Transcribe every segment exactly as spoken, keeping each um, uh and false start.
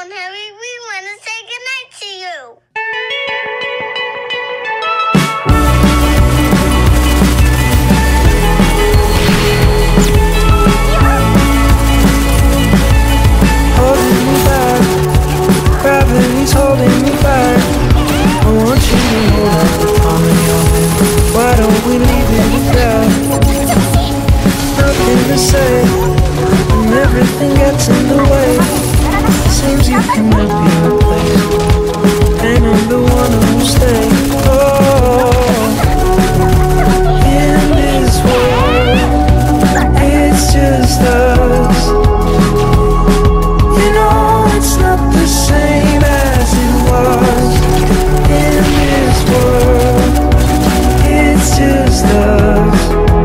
on, Harry. We want to say goodnight to you. Holding me back, gravity's holding me back. I want you to hold up the palm of your hand. Why don't we leave it at that? Nothing to say when everything gets in the way. Seems you cannot be replaced, and I'm the one who'll stay. Oh, in this world, it's just us. You know it's not the same as it was. In this world, it's just us.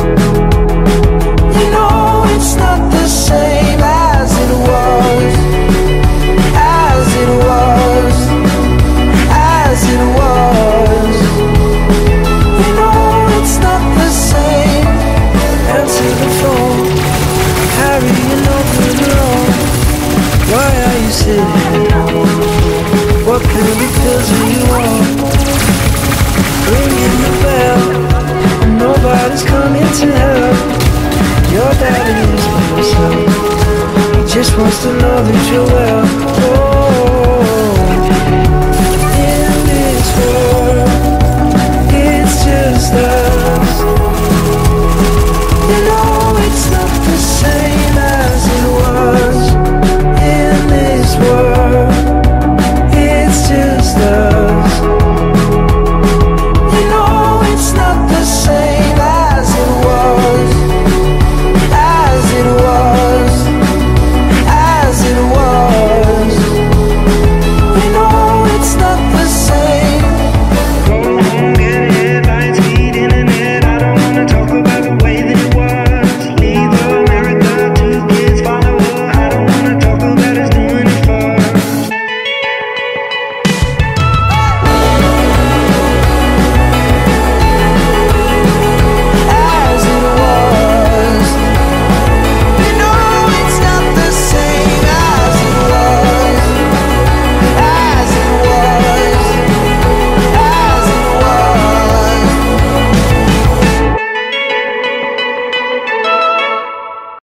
You know it's not the same as it was. As it was. As it was. You know it's not the same. Answer the phone. Harry, you're no good at all. Why are you sitting? What kind of pills are you on? Ringing the bell, and nobody's coming to help. Your daddy is by yourself. He just wants to know that you're well.